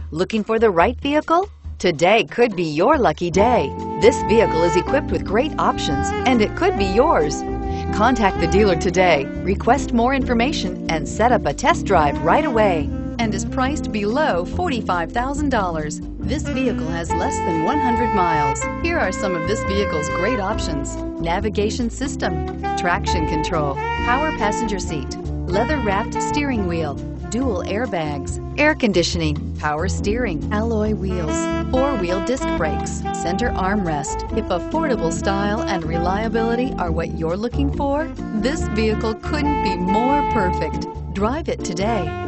Looking for the right vehicle? Today could be your lucky day. This vehicle is equipped with great options and it could be yours. Contact the dealer today, request more information, and set up a test drive right away. And is priced below $45,000. This vehicle has less than 100 miles. Here are some of this vehicle's great options: navigation system, traction control, power passenger seat, leather-wrapped steering wheel, dual airbags, air conditioning, power steering, alloy wheels, four-wheel disc brakes, center armrest. If affordable style and reliability are what you're looking for, this vehicle couldn't be more perfect. Drive it today.